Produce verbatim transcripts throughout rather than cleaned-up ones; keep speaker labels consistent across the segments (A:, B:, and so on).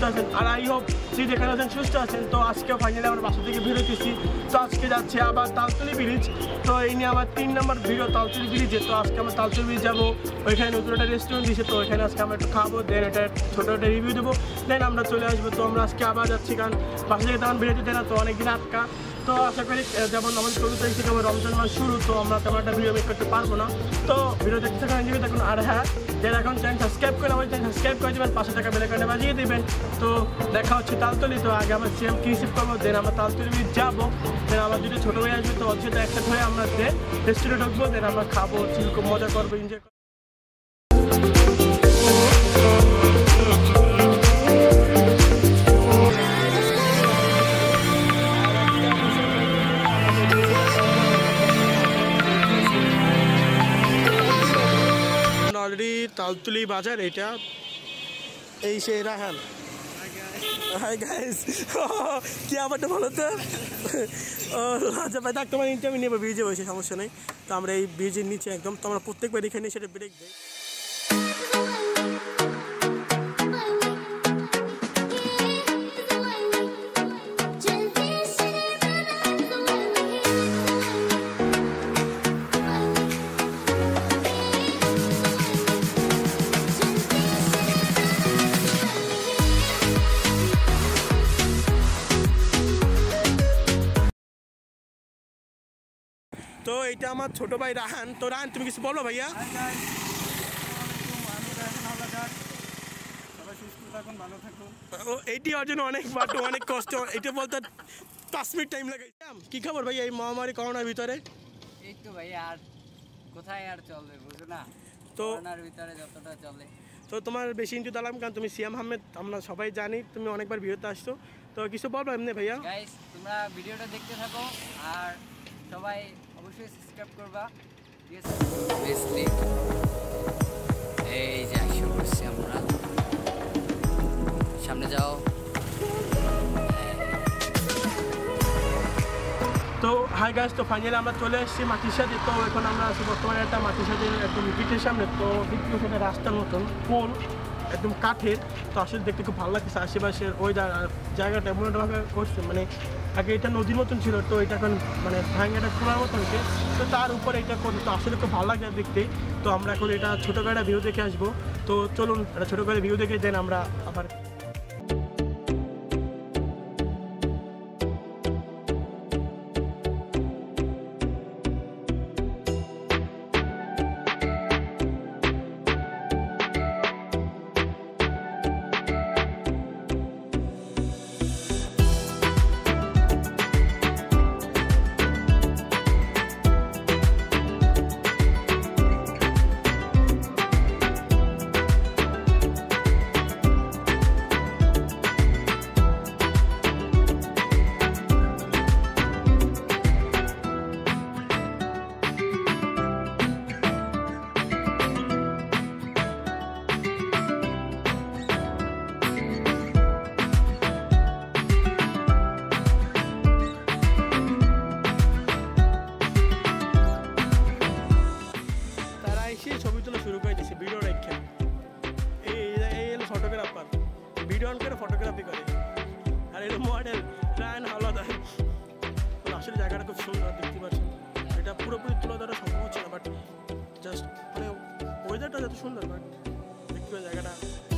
A: আছেন আর I hope যে যেখানে আছেন সুস্থ আছেন। তো আজকে ফাইনালি আমার বাসা থেকে বেরোতেছি। তো আজকে যাচ্ছি আবার তালতলি ব্রিজ। তো এই নিয়ে আমার তিন নম্বর ভিডিও তালতলি ব্রিজে। তো আজকে আমরা তালতলি ব্রিজ যাবো, ওইখানে নতুন একটা রেস্টুরেন্ট দিয়েছে। তো ওইখানে আজকে আমরা একটু খাবো, দেন এটা ছোটো একটা রিভিউ দেবো, দেন আমরা চলে আসবো। তো আমরা আজকে আবার যাচ্ছি, কারণ বাসা থেকে তেমন বেরোতে দেয় না, তো অনেকদিন আটকা। তো আশা করি যেমন আমাদের চৌদ্দ তারিখ থেকে আমার রমজান মাস শুরু, তো আমরা তেমন একটা ভিডিও মেক করতে পারবো না। তো ভিডিও দেখতে থাকুন, এনজয় দেখুন। আর হ্যাঁ, যারা এখন চ্যানেল সাবস্ক্রাইব করে আমার চ্যানেল সাবস্ক্রাইব করে দেবেন, পাশে টাকা বেল আইকনে বাজিয়ে দেবেন। তো দেখা হচ্ছে তালতলি। তো আগে আমরা সিএম কি রিসিভ করবো, দেন আমরা তালতলি ব্রিজ যাবো, দেন আমার যদি ছোটো ভাই আসবে তো ওর সাথে একসাথে হয়ে আমরা দেন রেস্টুরেন্ট ঢুকবো, দেন আমরা খাবো, খুব মজা করবো, এনজয় করবো। অলরেডি তালতলি বাজার, এটা এই সেই রাহান। হাই গাইস, কি আবারটা ভালো তো? আচ্ছা ভাই, তোমার ইন্টারভিউ নেবো, ব্রিজে বসে সমস্যা নেই। তো আমরা এই ব্রিজের নিচে একদম, তো আমরা প্রত্যেকবার এখানে সেটা ব্রেক দেয়। তো এটা আমার ছোট ভাই রাহান। তো রাহান, তুমি কিছু বলো ভাইয়া? এইটি ওর জন্য অনেক বাট অনেক কষ্ট, এটা বলতে পাঁচ মিনিট টাইম লাগে। কি খবর ভাইয়া এই মহামারী করোনার ভিতরে?
B: এই তো ভাই, আর কোথায় আর চলবে বুঝো না, তো করোনার ভিতরে যতটা চলে।
A: তো তোমার বেশি ইন্টু দিলাম, কারণ তুমি সিয়াম আহমেদ, আমরা সবাই জানি তুমি অনেকবার ভিডিওতে আসছো। তো কিছু বলবো এমনি ভাইয়া?
B: গাইস, তোমরা ভিডিওটা দেখতে থাকো আর সবাই অবশ্যই সাবস্ক্রাইব করবা। এই যে আশা করছি আমরা, সামনে যাও।
A: তো হাই গাইস, তো ফাইনালি আমরা চলে এসেছি মাটির সাথে। তো এখন আমরা আছি বর্তমানে একটা মাটির সাথে একদম গেটের সামনে। তো দেখতে সেটা রাস্তার মতন পোল, একদম কাঠের। তো আসলে দেখতে খুব ভালো লাগছে, আশেপাশের ওই জায়গাটা এমন একটা করছে, মানে আগে এটা নদীর মতন ছিল, তো এটা এখন মানে ভাঙাটা খোলার মতন হয়েছে। তো তার উপরে এটা করছে, তো আসলে খুব ভালো লাগে দেখতে। তো আমরা এখন এটা ছোটো করে ভিউ দেখে আসবো। তো চলুন একটা ছোটো করে ভিউ দেখে দেন আমরা আবার। ছবি তোলা শুরু করে দিয়েছে ভিডিও রেখে। এই ফটোগ্রাফার ভিডিও অন করে ফটোগ্রাফি করে, আর এর মডেল রায়ান হাওলাদার। আসলে জায়গাটা খুব সুন্দর, দেখতে পাচ্ছেন। এটা পুরোপুরি তুলে ধরা সম্ভব হচ্ছে না, বাট জাস্ট মানে ওয়েদারটা যত সুন্দর, বাট দেখতে পাচ্ছি জায়গাটা।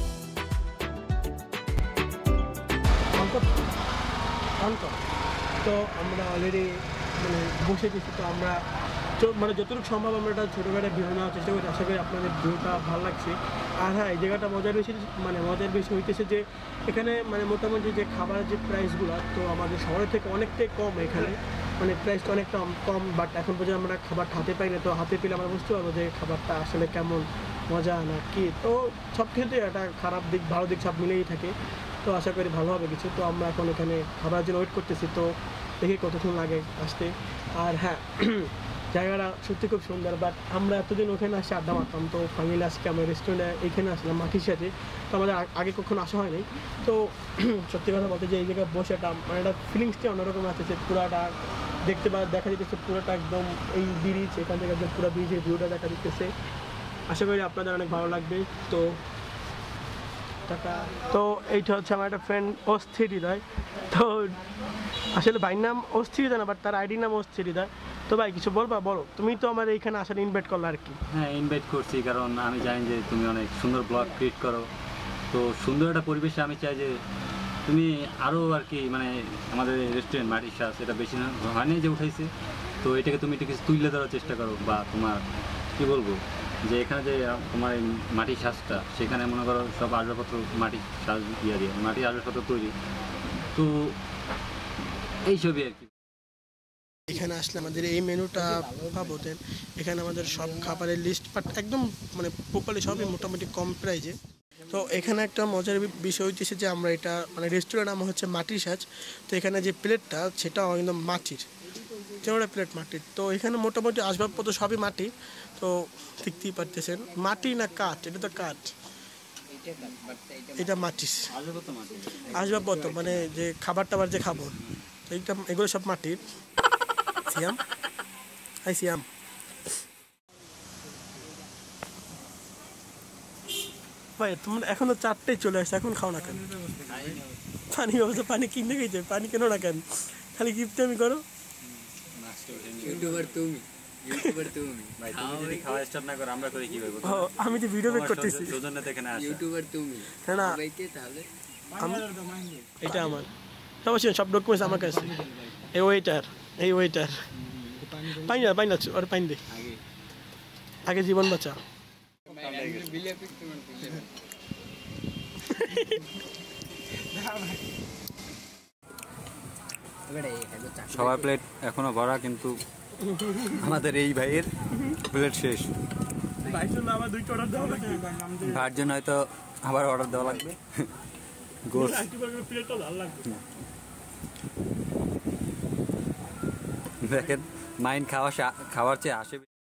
A: তো আমরা অলরেডি মানে বসে গেছি। তো আমরা মানে যতটুকু সম্ভব আমরা একটা ছোটোখাটো ভিউ নেওয়ার চেষ্টা করি। আশা করি আপনাদের ভিউটা ভালো লাগছে। আর হ্যাঁ, এই জায়গাটা মজার বেশি মানে মজার বেশি হইতেছে যে এখানে মানে মোটামুটি যে খাবারের যে প্রাইসগুলো, তো আমাদের শহরের থেকে অনেকটাই কম এখানে, মানে প্রাইসটা অনেকটা কম। বাট এখন পর্যন্ত আমরা খাবারটা হাতে পাই না, তো হাতে পেলে আমরা বুঝতে পারবো যে খাবারটা আসলে কেমন মজা না কি। তো সব ক্ষেত্রে একটা খারাপ দিক ভালো দিক সব মিলেই থাকে। তো আশা করি ভালো হবে কিছু। তো আমরা এখন এখানে খাবারের জন্য ওয়েট করতেছি, তো দেখি কতক্ষণ লাগে আসতে। আর হ্যাঁ, জায়গাটা সত্যি খুব সুন্দর। বাট আমরা এতদিন ওখানে আসি আড্ডা মারতাম, তো ফাইনালি আজকে আমরা রেস্টুরেন্টে এখানে আসলাম মাটির সাথে। তো আমাদের আগে কখনো আসা হয়নি। তো সত্যি কথা বলতে যে এই জায়গায় বসে একটা মানে একটা ফিলিংসটি অন্যরকম আছে, যে পুরাটা দেখতে পা দেখা যেতেছে পুরোটা একদম এই ব্রিজ, এখান থেকে একদম পুরো ব্রিজের ভিউটা দেখা দিতেছে। আশা করি আপনাদের অনেক ভালো লাগবে। তো টাকা। তো এইটা হচ্ছে আমার একটা ফ্রেন্ড অস্থির হৃদয়। তো আসলে ভাইয়ের নাম অস্থির হৃদয় না, বাট তার আইডির নাম অস্থির হৃদয়। তো ভাই কিছু বলবা, বলো। তুমি তো আমার এইখানে আসার ইনভাইট করলে আর কি।
C: হ্যাঁ, ইনভাইট করছি কারণ আমি জানি যে তুমি অনেক সুন্দর ব্লগ ক্রিয়েট করো। তো সুন্দর একটা পরিবেশে আমি চাই যে তুমি আরও আর কি মানে আমাদের রেস্টুরেন্ট মাটির শ্বাস এটা বেশি না হয়নি যে উঠাইছে, তো এটাকে তুমি একটু কিছু তুলে ধরার চেষ্টা করো। বা তোমার কী বলবো যে এখানে যে তোমার এই মাটির শ্বাসটা, সেখানে মনে করো সব আসবাবপত্র মাটির শ্বাস দিয়ে দিয়ে মাটির আসবাবপত্র তৈরি, তো এইসবই আর কি।
A: এখানে আসলে আমাদের এই মেনুটা পাবো। দেন এখানে আমাদের সব খাবারের লিস্ট বাট একদম মানে প্রপারলি সবই মোটামুটি কম প্রাইজে। তো এখানে একটা মজার বিষয় হইতেছে যে আমরা এটা মানে রেস্টুরেন্ট নাম হচ্ছে মাটির সাজ। তো এখানে যে প্লেটটা সেটাও একদম মাটির, যেমন প্লেট মাটির। তো এখানে মোটামুটি আসবাবপত্র সবই মাটি। তো দেখতেই পারতেছেন মাটি না কাঠ, এটা তো কাঠ, এটা মাটির আসবাবপত্র মানে যে খাবার টাবার যে খাবো, তো এইটা এগুলো সব মাটির। সিয়াম হাই সিয়াম। ভাই তোমার এখনো চারটেই চলে আসছে, এখন খাও না কেন? পানি অবশ্য পানি কিনে গেছে, পানি কেন না কেন? খালি গিফট আমি করো।
B: ইউটিউবার তুমি, ইউটিউবার তুমি।
C: ভাই তুমি যদি খাওয়া স্টার্ট না করো আমরা করে কি করব?
A: আমি তো ভিডিও মেক করতেছি।
C: সৌজন্যতে এখানে আসো।
B: ইউটিউবার তুমি
A: না
B: ভাইকে তাহলে
A: এটা আমার সব আছে, সব ডকুমেন্টস আমার কাছে। এই ওয়েটার, এই ওয়েটার পাইন না, পাইন না, আর পাইন দে আগে জীবন বাঁচা।
C: সবার প্লেট এখনো ভরা, কিন্তু আমাদের এই ভাইয়ের প্লেট শেষ। ভাইয়ের জন্য হয়তো আবার অর্ডার দেওয়া লাগবে গোস। দেখেন মাইন্ড খাওয়া খাওয়ার চেয়ে আসে।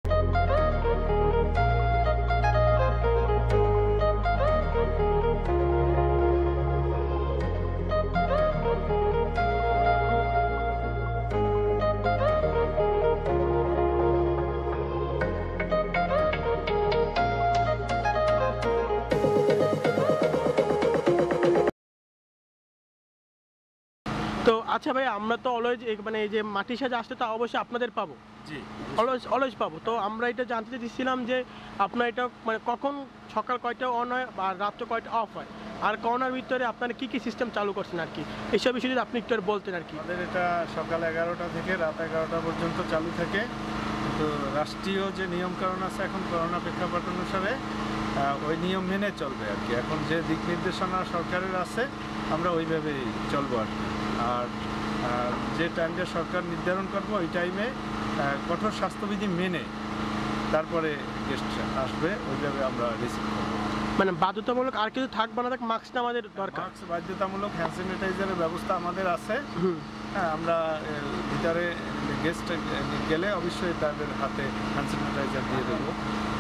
A: তো আচ্ছা ভাই, আমরা তো অলওয়েজ মানে এই যে মাটির সাজে আসলে তো অবশ্যই আপনাদের পাবো।
C: জি,
A: অলওয়েজ অলওয়েজ পাবো। তো আমরা এটা জানতে চাইছিলাম যে আপনার এটা মানে কখন সকাল কয়টা অন হয় আর রাত্রে কয়টা অফ হয়, আর করোনার ভিতরে আপনারা কী কী সিস্টেম চালু করছেন আর কি, এইসব বিষয়ে যদি আপনি একটু বলতেন আর কি।
D: আমাদের এটা সকাল এগারোটা থেকে রাত এগারোটা পর্যন্ত চালু থাকে। তো রাষ্ট্রীয় যে নিয়মকানুন আছে এখন করোনা প্রেক্ষাপট অনুসারে ওই নিয়ম মেনে চলবে আর কি। এখন যে দিক নির্দেশনা সরকারের আছে আমরা ওইভাবেই চলবো আর কি। আর যে টাইমটা সরকার নির্ধারণ করবো ওই টাইমে কঠোর স্বাস্থ্যবিধি মেনে তারপরে গেস্ট আসবে, ওইভাবে আমরা রিসিভ করবো।
A: মানে বাধ্যতামূলক আর কিছু থাকবে না, থাক মাস্কটা আমাদের দরকার।
D: মাস্ক বাধ্যতামূলক, হ্যান্ড স্যানিটাইজারের ব্যবস্থা আমাদের আছে। হ্যাঁ, আমরা ভিতরে গেস্ট গেলে অবশ্যই তাদের হাতে হ্যান্ড স্যানিটাইজার দিয়ে দেবো।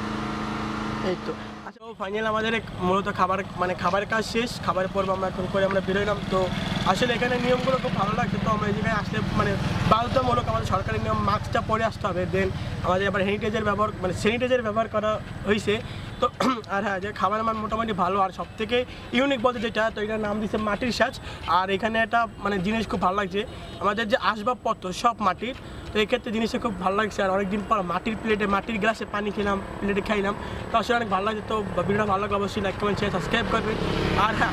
A: এই তো আচ্ছা, ফাইনাল আমাদের মূলত খাবার মানে খাবারের কাজ শেষ। খাবারের পর্ব আমরা এখন করে আমরা বেরোলাম। তো আসলে এখানে নিয়মগুলো খুব ভালো লাগছে। তো আমরা এই জায়গায় আসলে মানে বাধ্যতামূলক আমাদের সরকারি নিয়ম মাস্কটা পরে আসতে হবে। দেন আমাদের আবার স্যানিটাইজার ব্যবহার মানে স্যানিটাইজার ব্যবহার করা হয়েছে। তো আর হ্যাঁ, যে খাবারের মান মোটামুটি ভালো। আর সব থেকে ইউনিক বলতে যেটা, তো এটার নাম দিচ্ছে মাটির সাজ। আর এখানে একটা মানে জিনিস খুব ভালো লাগছে, আমাদের যে আসবাবপত্র সব মাটির। তো এক্ষেত্রে জিনিসটা খুব ভালো লাগছে। আর অনেকদিন পর মাটির প্লেটে মাটির গ্লাসে পানি খেলাম, প্লেটে খাইলাম, তো আসলে অনেক ভালো লাগছে। তো ভিডিওটা ভালো লাগলে অবশ্যই লাইক কমেন্ট শেয়ার সাবস্ক্রাইব করবেন। আর হ্যাঁ,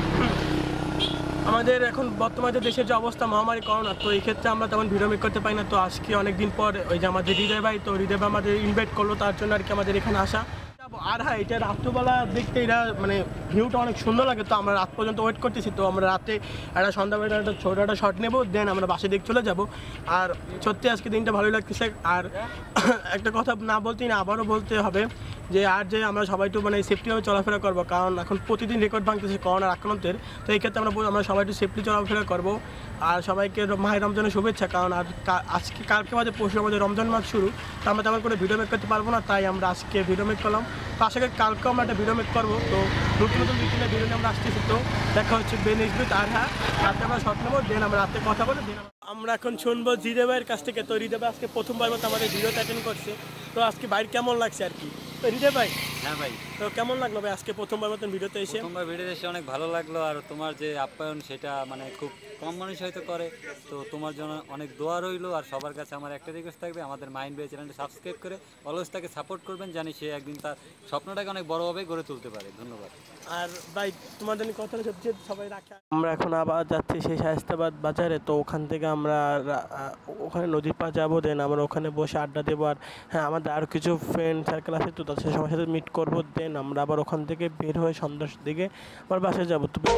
A: আমাদের এখন বর্তমানে দেশের যে অবস্থা মহামারী করোনা, তো এই ক্ষেত্রে আমরা তেমন ভিডিও মেক করতে পারি না। তো আজকে অনেকদিন পর ওই যে আমাদের হৃদয় ভাই, তো হৃদয় ভাই আমাদের ইনভাইট করলো, তার জন্য আর কি আমাদের এখানে আসা। আর হ্যাঁ, এটা রাত্রবেলা দেখতে এটা মানে ভিউটা অনেক সুন্দর লাগে। তো আমরা রাত পর্যন্ত ওয়েট করতেছি। তো আমরা রাতে একটা সন্ধ্যাবেলা একটা ছোটো একটা শট নেবো, দেন আমরা বাসে দিকে চলে যাব। আর সত্যি আজকে দিনটা ভালোই লাগতেছে। আর একটা কথা না বলতেই না, আবারও বলতে হবে যে আর যে আমরা সবাই একটু মানে সেফটিভাবে চলাফেরা করবো, কারণ এখন প্রতিদিন রেকর্ড ভাঙতেছে করোনার আক্রান্তের। তো এই ক্ষেত্রে আমরা আমরা সবাই একটু সেফটি চলাফেরা করবো। আর সবাইকে মাহে রমজানের শুভেচ্ছা, কারণ আর আজকে কালকে মাঝে পরশু আমাদের রমজান মাস শুরু। তো আমরা তেমন করে ভিডিও মেক করতে পারবো না, তাই আমরা আজকে ভিডিও মেক করলাম। তো আশা করি কালকেও আমরা একটা ভিডিও মেক করবো। তো নতুন নতুন বিভিন্ন ভিডিও নিয়ে আমরা আসতেছি। তো দেখা হচ্ছে বেন ইসবিট। আর হ্যাঁ, রাতে আমরা শট নেবো, দেন আমরা রাতে কথা বলে দেন আমরা এখন শুনবো হৃদয় ভাইয়ের কাছ থেকে। তো হৃদয় ভাই আজকে প্রথমবার মতো আমাদের ভিডিওতে অ্যাটেন্ড করছে। তো আজকে বাইরে কেমন লাগছে আর কি? তো হৃদয় ভাই
C: হ্যাঁ ভাই।
A: তো কেমন লাগলো ভাই আজকে প্রথমবার মতন ভিডিওতে এসে?
C: প্রথমবার ভিডিওতে এসে অনেক ভালো লাগলো, আর তোমার যে আপ্যায়ন সেটা মানে খুব কম মানুষ হয়তো করে, তো তোমার জন্য অনেক দোয়া রইলো। আর সবার কাছে আমার একটা রিকোয়েস্ট থাকবে, আমাদের মাইন্ড বাই চ্যানেলটি সাবস্ক্রাইব করে অলওয়েজ তাকে সাপোর্ট করবেন, জানি সে একদিন তার স্বপ্নটাকে অনেক বড়োভাবে গড়ে তুলতে পারে। ধন্যবাদ।
A: আর ভাই তোমাদের কথা সবচেয়ে সবাই রাখে। আমরা এখন আবার যাচ্ছি সেই শায়েস্তাবাদ বাজারে, তো ওখান থেকে আমরা ওখানে নদীর পা যাবো, দেন আমরা ওখানে বসে আড্ডা দেবো। আর হ্যাঁ, আমাদের আরও কিছু ফ্রেন্ড সার্কেল আছে, তো তাদের সবার সাথে মিট করবো। দেন আমরা আবার ওখান থেকে বের হয়ে সন্ধ্যার দিকে আমার বাসায় যাবো। তো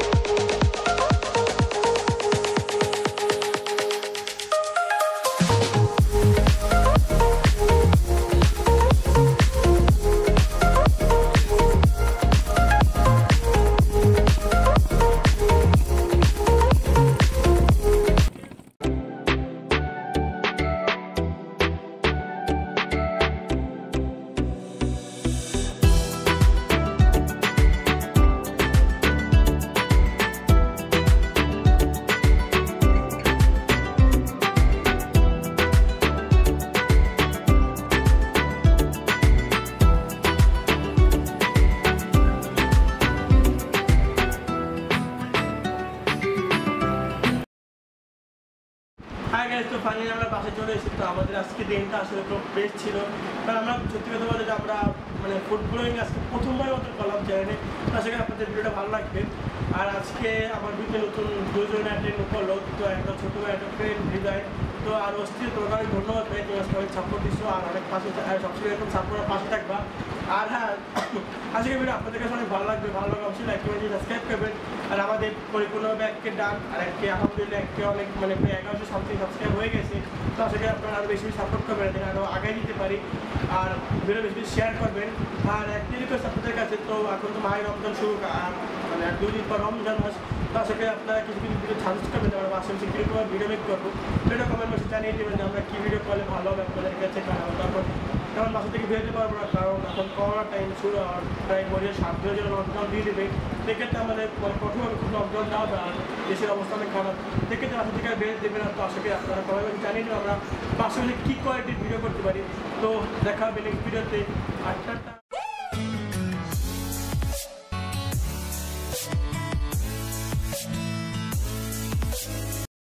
A: হ্যাঁ গাইস, তো ফাইনালি আমরা বাসে চলে এসেছি। তো আমাদের আজকে দিনটা আসলে খুব বেস্ট ছিল, কারণ আমরা সত্যি কথা বলে যে আমরা মানে ফুড ব্লগিং আজকে প্রথমবার মতো করলাম চ্যানেলে। আশা করি আপনাদের ভিডিওটা ভালো লাগবে। আর আজকে আমার ভিডিও নতুন দুজন অ্যাটেন্ড করলো, তো একটা ছোটো একটা ফ্রেন্ড হৃদয়। তো আর অস্থির তোমাকে অনেক ধন্যবাদ ভাই, তোমার সবাই সাপোর্ট দিচ্ছ আর অনেক পাশে সবসময় এরকম সাপোর্টের পাশে থাকবা। আর হ্যাঁ, আজকের ভিডিও আপনাদের কাছে অনেক ভালো লাগবে, ভালো লাগবে অবশ্যই লাইক করবেন, সাবস্ক্রাইব করবেন। আর আমাদের পরিপূর্ণভাবে এককে ডান আর এককে আলহামদুলিল্লাহ এককে অনেক মানে প্রায় এগারোশো সামথিং সাবস্ক্রাইব হয়ে গেছে। তো আশা করি আপনারা আরও বেশি বেশি সাপোর্ট করবেন, যেন আরও আগায় দিতে পারি। আর ভিডিও বেশি বেশি শেয়ার করবেন। আর একটি রিকোয়েস্ট আপনাদের কাছে, তো এখন তো মায়ের রমজান শুরু, আর মানে এক দুই দিন পর রমজান মাস। তো আশা করি আপনারা কিছু কিছু ভিডিও সাজেস্ট করবেন, আমরা বাসে বসে কীরকম ভিডিও মেক করবো সেটা কমেন্ট বসে জানিয়ে দেবেন যে আমরা কী ভিডিও করলে ভালো হবে আপনাদের কাছে। কারণ তারপর কারণ বাসা থেকে বেরোতে পারবো না, কারণ এখন করোনা টাইম শুরু হওয়ার প্রায় বছর সাত দিনের জন্য লকডাউন দিয়ে দেবে। সেক্ষেত্রে আমাদের কঠোরভাবে খুব লকডাউন দেওয়া হবে, আর দেশের অবস্থা অনেক খারাপ। সেক্ষেত্রে বাসা থেকে বের দেবে না। তো আশা করি আপনারা কমেন্ট জানিয়ে দেবেন আমরা বাসা বসে কী কোয়ালিটির ভিডিও করতে পারি। তো দেখা হবে নেক্সট ভিডিওতে। আটটা